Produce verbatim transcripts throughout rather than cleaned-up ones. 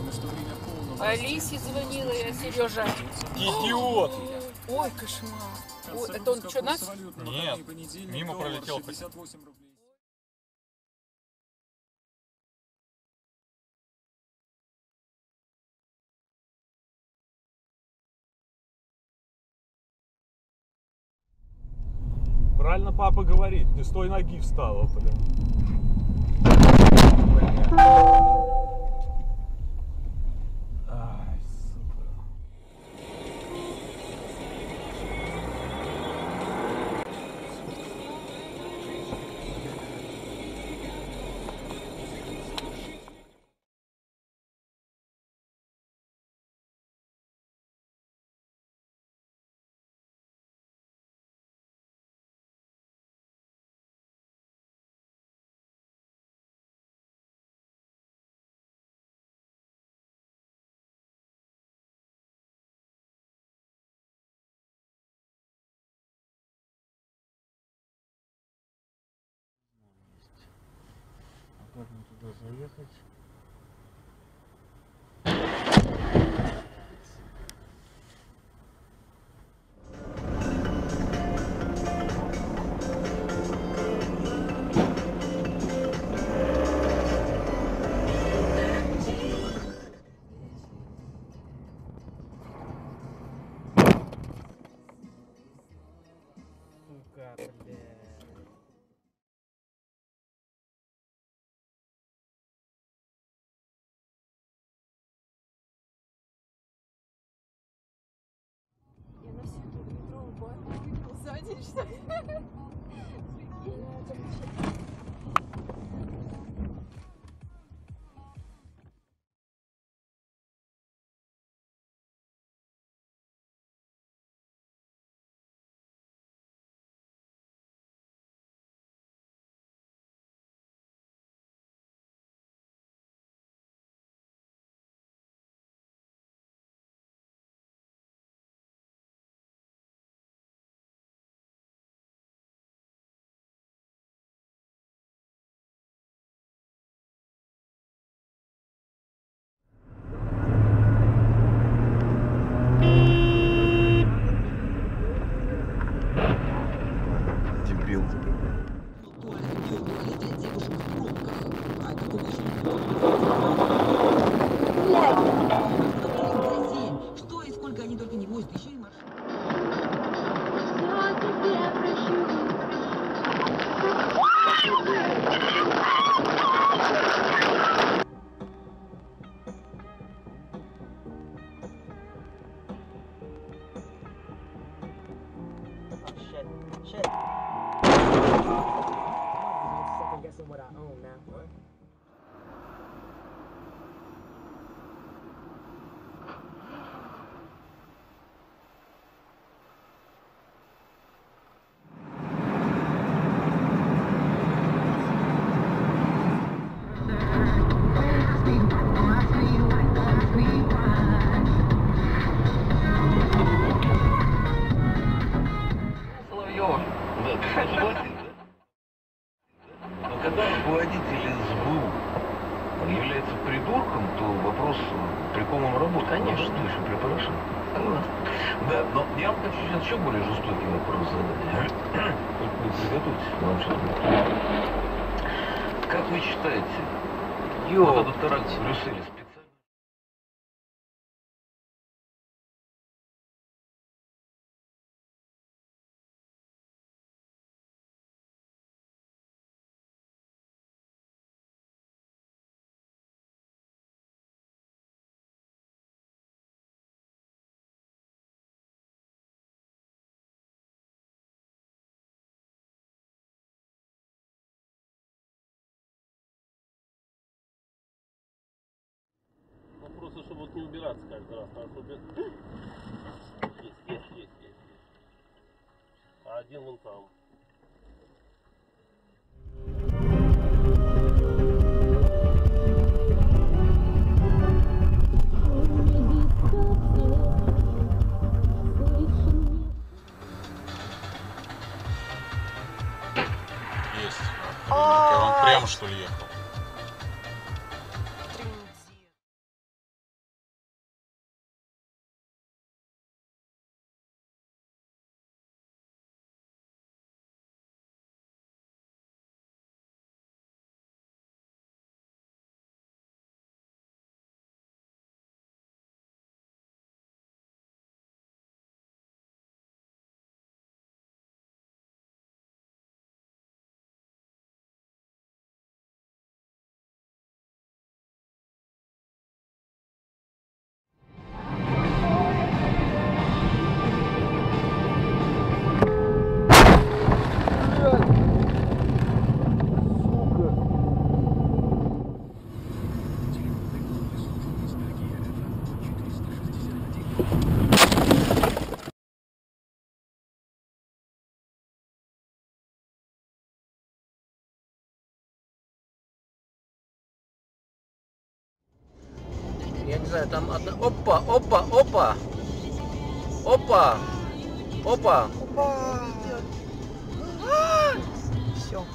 Алисе звонила я, Сережа. Идиот! Ой, кошмар. Ой, это он что, нас? Нет, мимо пролетел. Правильно папа говорит, не с той ноги встала, блин. Ай, сука. Как мне туда заехать? Сука, блядь. Я на всю эту метровую банку выиграл за день, что ли? Что и сколько они только не возят, еще и маршрут. Shit, shit. Second guessing what I own now. What? Но когда руководитель СБУ является придурком, то вопрос, при ком он работает, конечно, еще при Порошенко. Согласен. Да, но я вам хочу сейчас еще более жестокий вопрос задать. Только вы приготовьтесь, вам сейчас будет. Как вы считаете, Йо, вот этот теракт в Брюсселе специально? Просто чтобы вот не убираться каждый раз, потому что есть, есть, есть, есть. А один вон там. Есть. Он прямо что ли ехал? Не знаю, там одна... Опа, опа, опа! Опа! Опа! Опа! Все.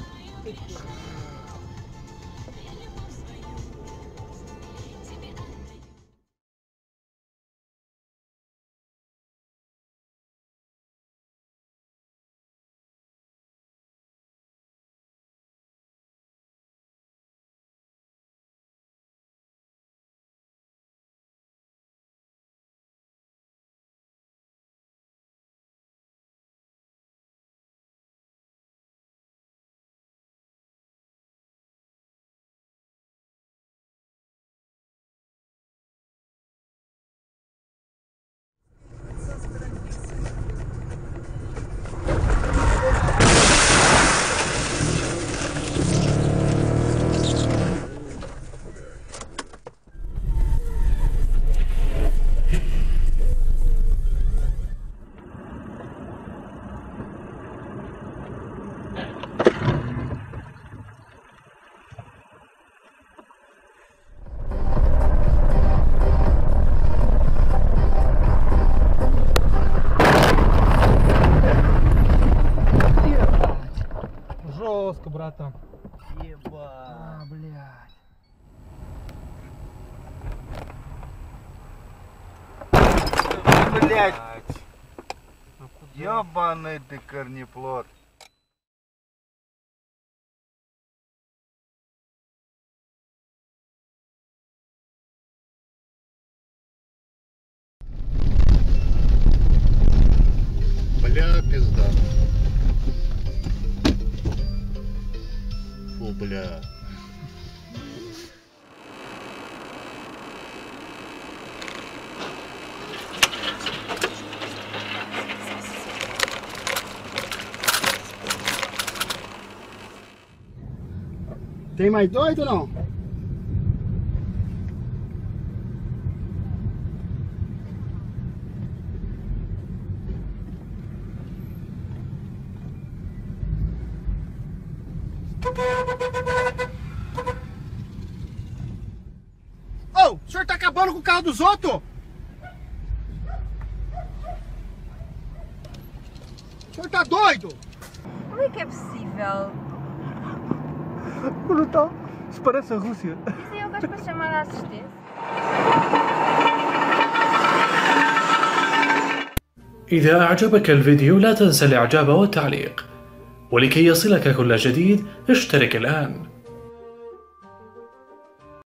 Жестко, братан. Еба. А, блядь. Блять, ёбаный ты корнеплод. Бля, пизда. Фу, бля. Tem mais dois ou não? Ô, o senhor tá acabando com o carro dos outros? O senhor tá doido? Como é que é possível? Brutal. Isso parece a Rússia. Dizem eu que para chamar a assistência. إذا أعجبك الفيديو لا تنسى الإعجاب والتعليق، ولكي يصلك كل جديد اشترك الآن.